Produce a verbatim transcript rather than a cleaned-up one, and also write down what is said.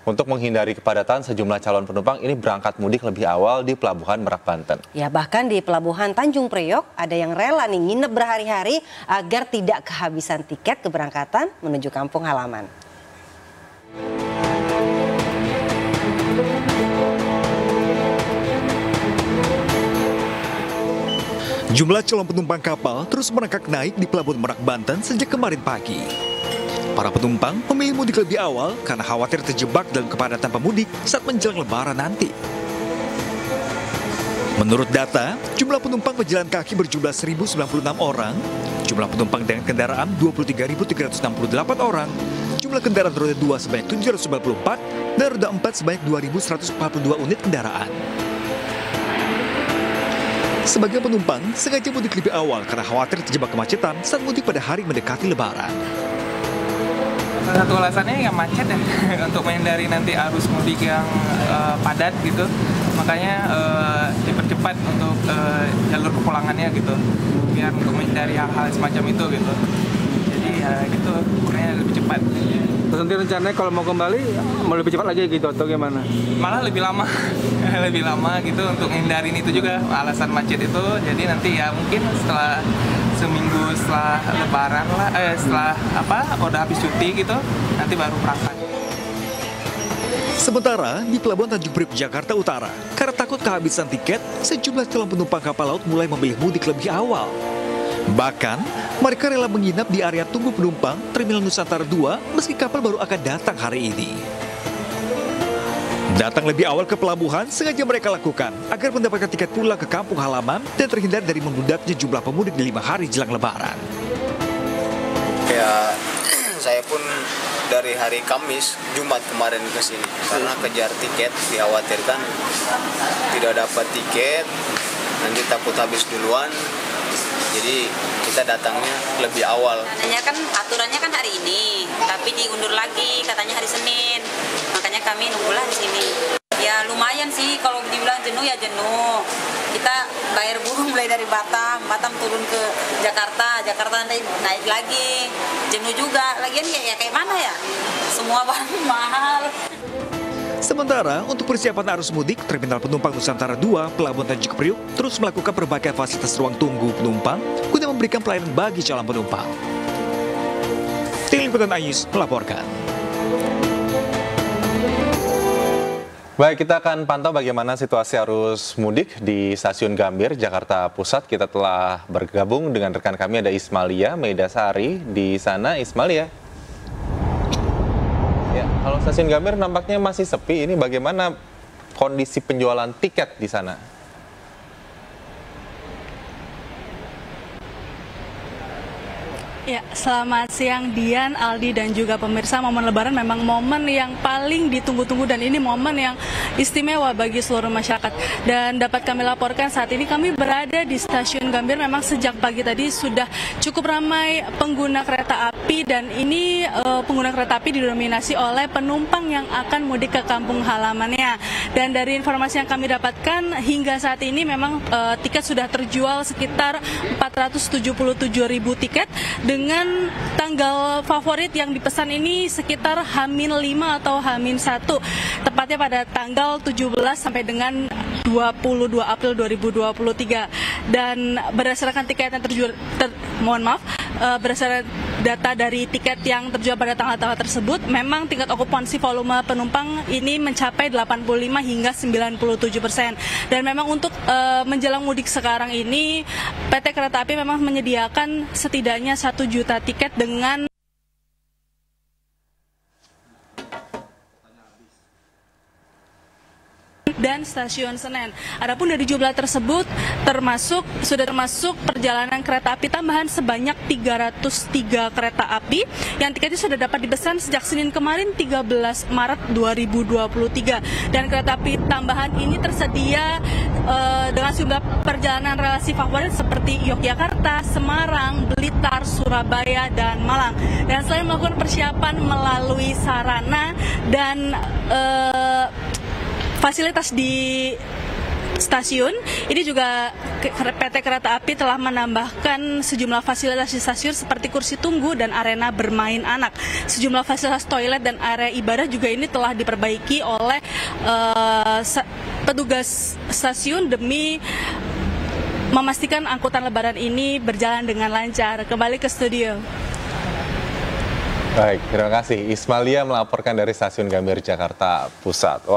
Untuk menghindari kepadatan, sejumlah calon penumpang ini berangkat mudik lebih awal di Pelabuhan Merak, Banten. Ya, bahkan di Pelabuhan Tanjung Priok ada yang rela nih nginep berhari-hari agar tidak kehabisan tiket keberangkatan menuju kampung halaman. Jumlah calon penumpang kapal terus merangkak naik di Pelabuhan Merak, Banten sejak kemarin pagi. Para penumpang memilih mudik lebih awal karena khawatir terjebak dalam kepadatan pemudik saat menjelang Lebaran nanti. Menurut data, jumlah penumpang pejalan kaki berjumlah seribu sembilan puluh enam orang, jumlah penumpang dengan kendaraan dua puluh tiga ribu tiga ratus enam puluh delapan orang, jumlah kendaraan roda dua sebanyak tujuh ratus sembilan puluh empat, dan roda empat sebanyak dua ribu seratus empat puluh dua unit kendaraan. Sebagian penumpang sengaja mudik lebih awal karena khawatir terjebak kemacetan saat mudik pada hari mendekati Lebaran. Salah satu alasannya yang macet ya, untuk menghindari nanti arus mudik yang uh, padat gitu, makanya uh, dipercepat untuk uh, jalur kepulangannya gitu, biar untuk menghindari hal-hal semacam itu gitu. Jadi ya gitu, makanya lebih cepat. Terus nanti rencananya kalau mau kembali mau lebih cepat lagi gitu atau gimana? Malah lebih lama, lebih lama gitu untuk menghindarin itu juga alasan macet itu. Jadi nanti ya mungkin setelah seminggu setelah Lebaran lah, eh, setelah apa udah habis cuti gitu, nanti baru berangkat. Sementara di Pelabuhan Tanjung Priok, Jakarta Utara, karena takut kehabisan tiket, sejumlah calon penumpang kapal laut mulai memilih mudik lebih awal. Bahkan, mereka rela menginap di area tunggu penumpang Terminal Nusantara dua meski kapal baru akan datang hari ini. Datang lebih awal ke pelabuhan sengaja mereka lakukan agar mendapatkan tiket pulang ke kampung halaman dan terhindar dari membludak jumlah pemudik di lima hari jelang Lebaran. Ya, saya pun dari hari Kamis, Jumat kemarin ke sini karena kejar tiket, dikhawatirkan tidak dapat tiket, nanti takut habis duluan. Jadi kita datangnya lebih awal. Katanya kan aturannya kan hari ini, tapi diundur lagi katanya hari Senin. Makanya kami nunggulah di sini. Ya lumayan sih kalau dibilang jenuh ya jenuh. Kita bayar burung mulai dari Batam, Batam turun ke Jakarta, Jakarta nanti naik lagi. Jenuh juga. Lagian ya, ya kayak mana ya? Semua barang mahal. Sementara untuk persiapan arus mudik, Terminal Penumpang Nusantara dua, Pelabuhan Tanjung Priok terus melakukan berbagai fasilitas ruang tunggu penumpang guna memberikan pelayanan bagi calon penumpang. Tim Liputan Ayus melaporkan. Baik, kita akan pantau bagaimana situasi arus mudik di Stasiun Gambir, Jakarta Pusat. Kita telah bergabung dengan rekan kami, ada Ismalia Meidasari di sana. Ismalia. Ya, kalau Stasiun Gambir nampaknya masih sepi. Ini bagaimana kondisi penjualan tiket di sana? Ya, selamat siang Dian, Aldi, dan juga pemirsa. Momen Lebaran memang momen yang paling ditunggu-tunggu dan ini momen yang istimewa bagi seluruh masyarakat. Dan dapat kami laporkan saat ini kami berada di Stasiun Gambir. Memang sejak pagi tadi sudah cukup ramai pengguna kereta api dan ini uh, pengguna kereta api didominasi oleh penumpang yang akan mudik ke kampung halamannya. Dan dari informasi yang kami dapatkan hingga saat ini memang uh, tiket sudah terjual sekitar empat ratus tujuh puluh tujuh ribu tiket. Dengan tanggal favorit yang dipesan ini sekitar H minus lima atau H minus satu, tepatnya pada tanggal tujuh belas sampai dengan dua puluh dua April dua ribu dua puluh tiga. Dan berdasarkan tiket yang terjual, ter, mohon maaf, uh, berdasarkan data dari tiket yang terjual pada tanggal-tanggal tersebut, memang tingkat okupansi volume penumpang ini mencapai delapan puluh lima hingga sembilan puluh tujuh persen. Dan memang untuk uh, menjelang mudik sekarang ini, P T Kereta Api memang menyediakan setidaknya satu juta tiket dengan dan Stasiun Senen. Adapun dari jumlah tersebut termasuk sudah termasuk perjalanan kereta api tambahan sebanyak tiga ratus tiga kereta api yang tiketnya sudah dapat dipesan sejak Senin kemarin tiga belas Maret dua ribu dua puluh tiga. Dan kereta api tambahan ini tersedia uh, dengan jumlah perjalanan relasi favorit seperti Yogyakarta, Semarang, Blitar, Surabaya, dan Malang. Dan selain melakukan persiapan melalui sarana dan uh, fasilitas di stasiun. Ini juga P T Kereta Api telah menambahkan sejumlah fasilitas di stasiun seperti kursi tunggu dan arena bermain anak. Sejumlah fasilitas toilet dan area ibadah juga ini telah diperbaiki oleh uh, petugas stasiun demi memastikan angkutan lebaran ini berjalan dengan lancar. Kembali ke studio. Baik, terima kasih. Ismalia melaporkan dari Stasiun Gambir, Jakarta Pusat.